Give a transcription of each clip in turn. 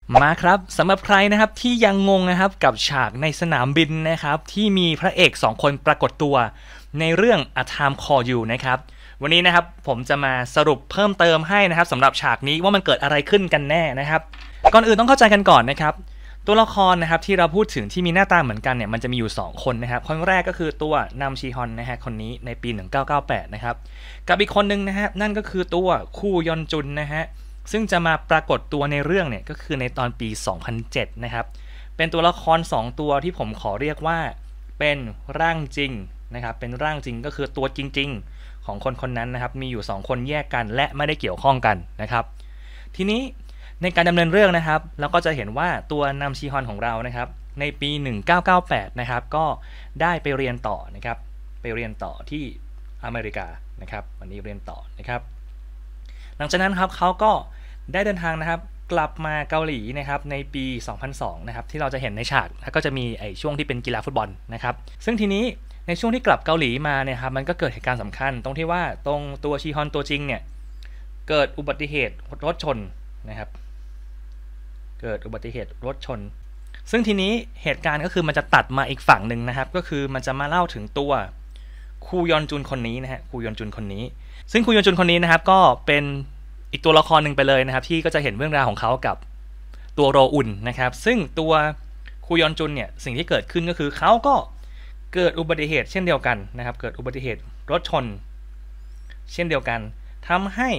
มาครับสำหรับใครนะครับที่ยังงงนะครับกับฉากในสนามบินนะครับที่มีพระเอก2คนปรากฏตัวในเรื่อง A Time Call You นะครับวันนี้นะครับผมจะมาสรุปเพิ่มเติมให้นะครับสำหรับฉากนี้ว่ามันเกิดอะไรขึ้นกันแน่นะครับก่อนอื่นต้องเข้าใจกันก่อนนะครับตัวละครนะครับที่เราพูดถึงที่มีหน้าตาเหมือนกันเนี่ยมันจะมีอยู่2คนนะครับคนแรกก็คือตัวนำชีฮอนนะฮะคนนี้ในปี1998นะครับกับอีกคนนึงนะฮะนั่นก็คือตัวคูยอนจุนนะฮะซึ่งจะมาปรากฏตัวในเรื่องเนี่ยก็คือในตอนปี2007นะครับเป็นตัวละคร2ตัวที่ผมขอเรียกว่าเป็นร่างจริงนะครับเป็นร่างจริงก็คือตัวจริงๆของคนคนนั้นนะครับมีอยู่2คนแยกกันและไม่ได้เกี่ยวข้องกันนะครับทีนี้ในการดำเนินเรื่องนะครับเราก็จะเห็นว่าตัวนำชีฮอนของเรานะครับในปี1998นะครับก็ได้ไปเรียนต่อนะครับไปเรียนต่อที่อเมริกานะครับวันนี้เรียนต่อนะครับหลังจากนั้นครับเขาก็ได้เดินทางนะครับกลับมาเกาหลีนะครับในปี2002นะครับที่เราจะเห็นในฉากแล้วก็จะมีช่วงที่เป็นกีฬาฟุตบอลนะครับซึ่งทีนี้ในช่วงที่กลับเกาหลีมาเนี่ยครับมันก็เกิดเหตุการณ์สำคัญตรงที่ว่าตรงตัวชีฮอนตัวจริงเนี่ยเกิดอุบัติเหตุรถชนนะครับเกิดอุบัติเหตุรถชนซึ่งทีนี้เหตุการณ์ก็คือมันจะตัดมาอีกฝั่งหนึ่งนะครับก็คือมันจะมาเล่าถึงตัวคูยอนจุนคนนี้นะฮะคูยอนจุนคนนี้ซึ่งคูยอนจุนคนนี้นะครับก็เป็นอีกตัวละครหนึ่งไปเลยนะครับที่ก็จะเห็นเรื่องราวของเขากับตัวโรอุนนะครับซึ่งตัวคูยอนจุนเนี่ยสิ่งที่เกิดขึ้นก็คือเขาก็เกิดอุบัติเหตุเช่นเดียวกันนะครับเกิดอุบัติเหตุรถชนเช่นเดียวกันทำให้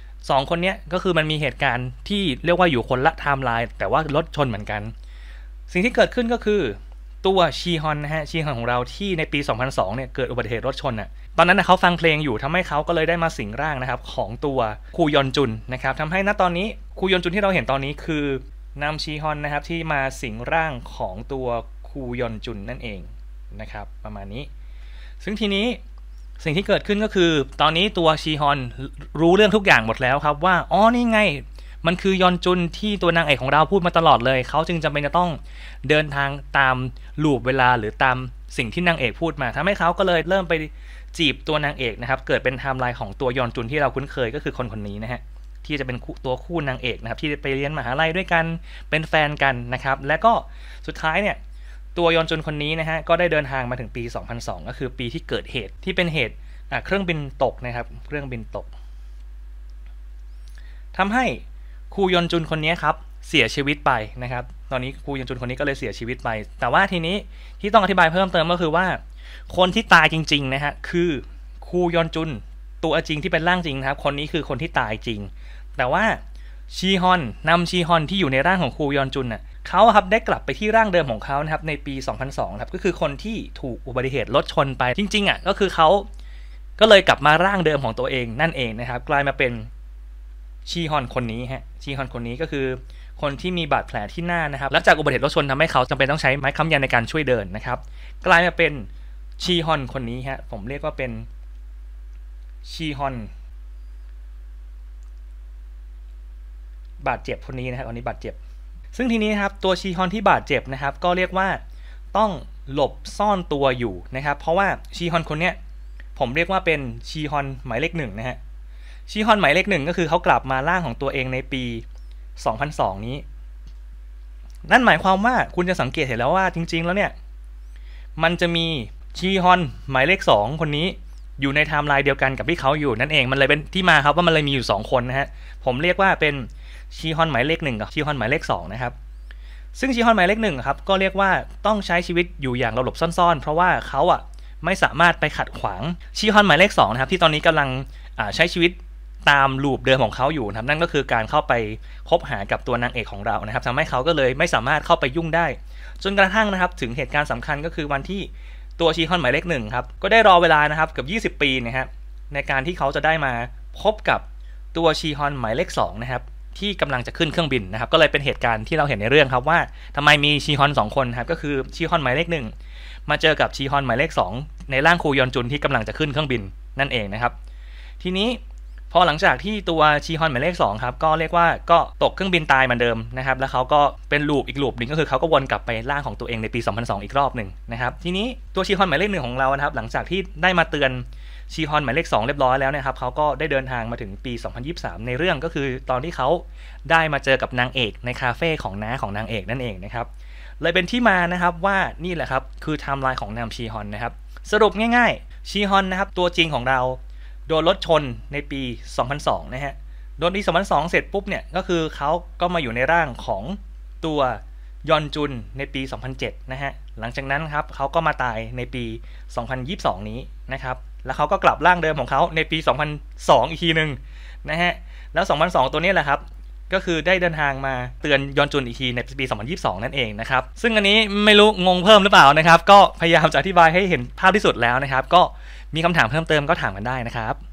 2คนนี้ก็คือมันมีเหตุการณ์ที่เรียกว่าอยู่คนละไทม์ไลน์แต่ว่ารถชนเหมือนกันสิ่งที่เกิดขึ้นก็คือตัวชีฮอนนะฮะชีฮอนของเราที่ในปี2002เนี่ยเกิดอุบัติเหตุรถชนอ่ะตอนนั้นนะเขาฟังเพลงอยู่ทำให้เขาก็เลยได้มาสิงร่างนะครับของตัวคูยอนจุนนะครับทำให้ณตอนนี้คูยอนจุนที่เราเห็นตอนนี้คือนำชีฮอนนะครับที่มาสิงร่างของตัวคูยอนจุนนั่นเองนะครับประมาณนี้ซึ่งทีนี้สิ่งที่เกิดขึ้นก็คือตอนนี้ตัวชีฮอนรู้เรื่องทุกอย่างหมดแล้วครับว่าอ๋อนี่ไงมันคือยอนจุนที่ตัวนางเอกของเราพูดมาตลอดเลยเขาจึงจำเป็นจะต้องเดินทางตามลูปเวลาหรือตามสิ่งที่นางเอกพูดมาทำให้เขาก็เลยเริ่มไปจีบตัวนางเอกนะครับเกิดเป็นไทม์ไลน์ของตัวยอนจุนที่เราคุ้นเคยก็คือคนคนนี้นะฮะที่จะเป็นตัวคู่นางเอกนะครับที่ไปเรียนมหาลัยด้วยกันเป็นแฟนกันนะครับและก็สุดท้ายเนี่ยตัวยอนจุนคนนี้นะฮะก็ได้เดินทางมาถึงปี2002ก็คือปีที่เกิดเหตุที่เป็นเหตุเครื่องบินตกนะครับเครื่องบินตกทำให้คูยอนจุนคนนี้ครับเสียชีวิตไปนะครับตอนนี้คูยอนจุนคนนี้ก็เลยเสียชีวิตไปแต่ว่าทีนี้ที่ต้องอธิบายเพิ่มเติมก็คือว่าคนที่ตายจริงๆนะฮะคือคูยอนจุนตัวจริงที่เป็นร่างจริงนะครับคนนี้คือคนที่ตายจริงแต่ว่าชีฮอนนำชีฮอนที่อยู่ในร่างของคูยอนจุนน่ะเขาครับได้กลับไปที่ร่างเดิมของเขานะครับในปี2002ครับก็คือคนที่ถูกอุบัติเหตุรถชนไปจริงๆอ่ะก็คือเขาก็เลยกลับมาร่างเดิมของตัวเองนั่นเองนะครับกลายมาเป็นชีฮอนคนนี้ฮะชีฮอนคนนี้ก็คือคนที่มีบาดแผลที่หน้านะครับและจากอุบัติเหตุรถชนทำให้เขาจำเป็นต้องใช้ไม้ค้ำยันในการช่วยเดินนะครับกลายมาเป็นชีฮอนคนนี้ฮะผมเรียกว่าเป็นชีฮอนบาดเจ็บคนนี้นะครับตอนนี้บาดเจ็บซึ่งทีนี้ครับตัวชีฮอนที่บาดเจ็บนะครับก็เรียกว่าต้องหลบซ่อนตัวอยู่นะครับเพราะว่าชีฮอนคนนี้ผมเรียกว่าเป็นชีฮอนหมายเลข1นะฮะชีฮอนหมายเลข1ก็คือเขากลับมาร่างของตัวเองในปี2002นี้นั่นหมายความว่าคุณจะสังเกตเห็นแล้วว่าจริงๆแล้วเนี่ยมันจะมีชีฮอนหมายเลข2คนนี้อยู่ในไทม์ไลน์เดียวกันกับที่เขาอยู่นั่นเองมันเลยเป็นที่มาครับว่ามันเลยมีอยู่2คนนะฮะผมเรียกว่าเป็นชีฮอนหมายเลข1กับชีฮอนหมายเลข2นะครับซึ่งชีฮอนหมายเลข1ครับก็เรียกว่าต้องใช้ชีวิตอยู่อย่างหลบๆซ่อนๆเพราะว่าเขาอ่ะไม่สามารถไปขัดขวางชีฮอนหมายเลข2นะครับที่ตอนนี้กำลังใช้ชีวิตตามลูปเดิมของเขาอยู่นะครับนั่นก็คือการเข้าไปคบหากับตัวนางเอกของเรานะครับทำให้เขาก็เลยไม่สามารถเข้าไปยุ่งได้จนกระทั่งนะครับถึงเหตุการณ์สำคัญก็คือวันที่ตัวชีฮอนหมายเลข1ครับก็ได้รอเวลานะครับเกือบ20 ปีนะครับในการที่เขาจะได้มาพบกับตัวชีฮอนหมายเลข2นะครับที่กำลังจะขึ้นเครื่องบินนะครับก็เลยเป็นเหตุการณ์ที่เราเห็นในเรื่องครับว่าทำไมมีชีฮอน2คนครับก็คือชีฮอนหมายเลข1มาเจอกับชีฮอนหมายเลข2ในร่างคูยอนจุนที่กำลังจะขึ้นเครื่องบินนั่นเองนะครับทีนี้พอหลังจากที่ตัวชีฮอนหมายเลข2ครับก็เรียกว่าก็ตกเครื่องบินตายเหมือนเดิมนะครับแล้วเขาก็เป็นลูปอีกลูปนึงก็คือเขาก็วนกลับไปร่างของตัวเองในปี2002อีกรอบหนึ่งนะครับทีนี้ตัวชีฮอนหมายเลข1ของเรานะครับหลังจากที่ได้มาเตือนชีฮอนหมายเลข2เรียบร้อยแล้วนะครับเขาก็ได้เดินทางมาถึงปี 2023 ในเรื่องก็คือตอนที่เขาได้มาเจอกับนางเอกในคาเฟ่ของน้าของนางเอกนั่นเองนะครับเลยเป็นที่มานะครับว่านี่แหละครับคือไทม์ไลน์ของนางชีฮอนนะครับสรุปง่ายๆชีฮอนนะครับตัวจริงของเราโดนรถชนในปี 2002 นะฮะโดนปี 2002 เสร็จปุ๊บเนี่ยก็คือเขาก็มาอยู่ในร่างของตัวยอนจุนในปี 2007 นะฮะหลังจากนั้นครับเขาก็มาตายในปี 2022 นี้นะครับแล้วเขาก็กลับร่างเดิมของเขาในปี 2002 อีกทีนึงนะฮะแล้ว 2002 ตัวนี้แหละครับก็คือได้เดินทางมาเตือนยอนจุนอีกทีในปี 2022 นั่นเองนะครับซึ่งอันนี้ไม่รู้งงเพิ่มหรือเปล่านะครับก็พยายามจะอธิบายให้เห็นภาพที่สุดแล้วนะครับก็มีคำถามเพิ่มเติมก็ถามกันได้นะครับ